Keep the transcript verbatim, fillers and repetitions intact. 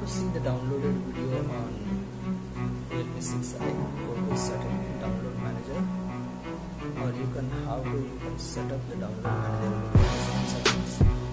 to see the downloaded video on Realme six i, go to setting download manager, or you can how to you can set up the download manager with settings.